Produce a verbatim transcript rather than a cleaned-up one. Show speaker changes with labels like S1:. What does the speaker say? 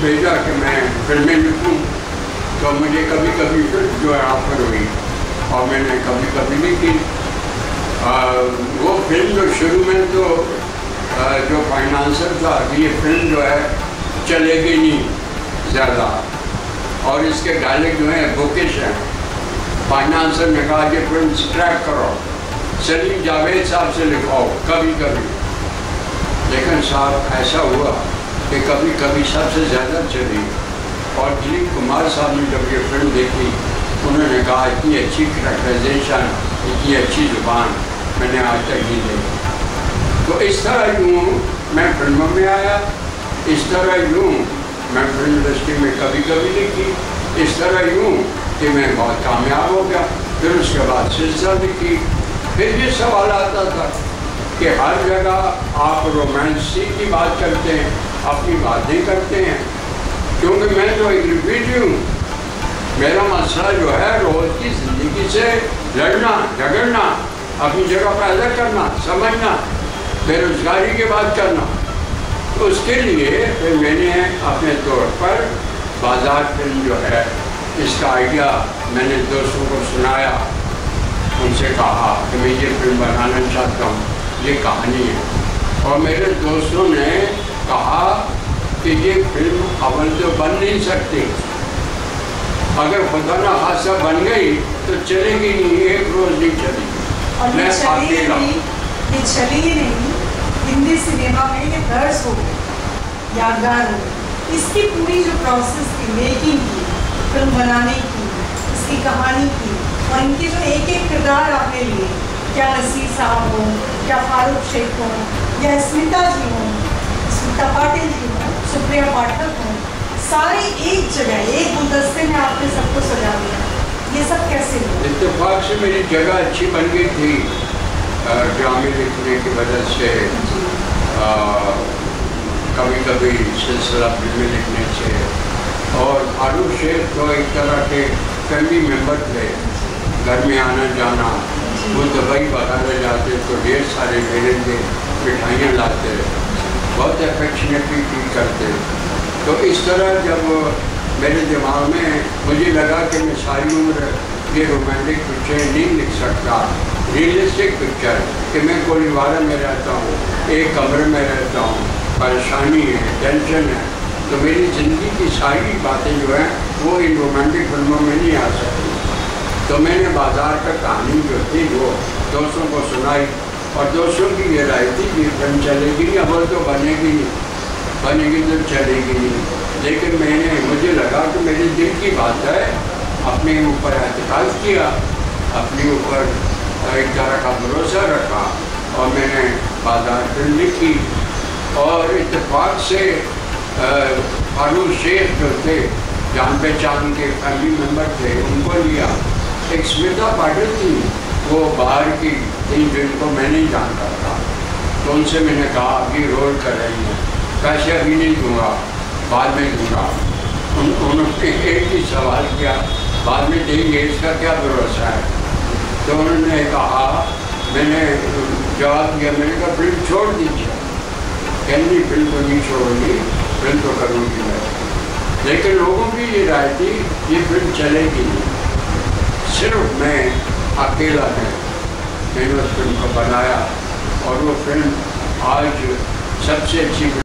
S1: بھیجا کہ میں فلمیں لکھوں، تو مجھے کبھی کبھی فلم جو ہے آفر ہوئی اور میں نے کبھی کبھی نہیں کی۔ وہ فلم جو شروع میں تو جو فائنانسر تھا کہ یہ فلم جو ہے چلے گی نہیں زیادہ، اور اس کے ڈائلیکٹ جو ہیں بوکش ہیں، فائنانسر نے کہا کہ فلم اسکریپ کرو، سلیم جاوید صاحب سے لکھواؤ کبھی کبھی۔ لیکن صاحب ایسا ہوا کہ کبھی کبھی سب سے زیادہ چلی، اور دلیپ کمار صاحب نے جب یہ فلم دیکھی انہوں نے کہا اتنی اچھی کریکٹرائزیشن، اتنی اچھی زبان میں نے آج تک نہیں دیکھی۔ تو اس طرح یوں میں فلموں میں آیا، اس طرح یوں میں فلم انڈسٹری میں کبھی کبھی لکھی، اس طرح یوں کہ میں بہت کامیاب ہو گیا۔ پھر اس کے بعد سلسلہ لکھی۔ پھر یہ سوال آتا تھا کہ ہر جگہ آپ رومانسی کی بات کرتے ہیں، اپنی باتیں کرتے ہیں، کیونکہ میں تو ایک ریفیوجی ہوں۔ میرا مسئلہ جو ہے روز کی زندگی سے لڑنا جھگڑنا، اپنی جگہ پیدا کرنا، سمجھنا، بے روزگاری کی بات کرنا۔ تو اس کے لیے پھر میں نے اپنے طور پر بازار فلم جو ہے اس کا آئیڈیا میں نے دوستوں کو سنایا، ان سے کہا کہ میں یہ فلم بنانا چاہتا ہوں، یہ کہانی ہے۔ اور میرے دوستوں نے کہا کہ یہ فلم اول تو بن نہیں سکتی، اگر خدا نہ خاصہ بن گئی تو چلے گی نہیں، ایک روز نہیں چلی۔
S2: اور یہ چلی ہی نہیں، یہ چلی ہی نہیں، ہندی سنیما میں یہ درس ہو گئی، یادگار ہو گئی۔ اس کی پوری جو پروسیس تھی میکنگ کی، فلم بنانے کی، اس کی کہانی کی، اور ان کے جو ایک ایک کردار آپ نے لیے، کیا نصیر صاحب ہوں، کیا فاروق شیخ ہوں، یا اسمتا جی ہوں، اسمتا پاٹل جی ہوں، سپریا پاٹھک ہوں، سارے ایک جگہ ایک گلدستے میں آپ نے سب کو سجا دیا۔ یہ سب کیسے ہوا؟
S1: اتفاق سے میری جگہ اچھی بن گئی تھی ڈرامے لکھنے کی وجہ سے، کبھی کبھی سلسلہ فلمیں لکھنے سے، اور فاروق شیخ تو ایک طرح کے فیملی ممبر تھے، گھر میں آنا جانا، وہ دبئی وغیرہ جاتے تو ڈھیر سارے میرے لیے مٹھائیاں لاتے، بہت افیکشنیٹلی ٹریٹ کرتے۔ تو اس طرح جب میرے دماغ میں مجھے لگا کہ میں ساری عمر یہ رومانٹک پکچر نہیں لکھ سکتا، ریئلسٹک پکچر، کہ میں کولیوارہ میں رہتا ہوں، ایک کمرے میں رہتا ہوں، پریشانی ہے، ٹینشن ہے، تو میری زندگی کی ساری باتیں جو ہیں وہ ان رومانٹک فلموں میں نہیں آ سکتی۔ تو میں نے بازار کا کہانی جو تھی وہ دوستوں کو سنائی، اور دوستوں کی یہ رائے تھی کہ فلم چلے گی نہیں، اول تو بنے گی نہیں، بنے گی تو چلے گی نہیں۔ لیکن میں نے مجھے لگا کہ میرے دل کی بات ہے، اپنے اوپر اعتقاد کیا، اپنے اوپر ایک طرح کا بھروسہ رکھا، اور میں نے بازار فلم لکھی۔ اور اتفاق سے فاروق شیخ جو تھے جان پہچان کے فیملی ممبر تھے، ان کو لیا۔ ایک اسمتا پاٹل تھی، وہ باہر کی تھی جن کو میں نہیں جانتا تھا، تو ان سے میں نے کہا ابھی رول کر رہی ہیں، پیسے ابھی نہیں دوں گا، بعد میں دوں گا۔ انہوں نے ایک ہی سوال کیا، بعد میں دیں گے، اس کا کیا بھروسہ ہے؟ تو انہوں نے کہا، میں نے جواب دیا، میں نے کہا فلم چھوڑ دیجیے۔ کہنی فلم کو نہیں چھوڑوں گی، فلم تو کروں گی میں۔ لیکن لوگوں کی یہ رائے تھی یہ فلم چلے گی نہیں۔ صرف میں اکیلا ہے، میں نے اس فلم کو بنایا، اور وہ فلم آج سب سے اچھی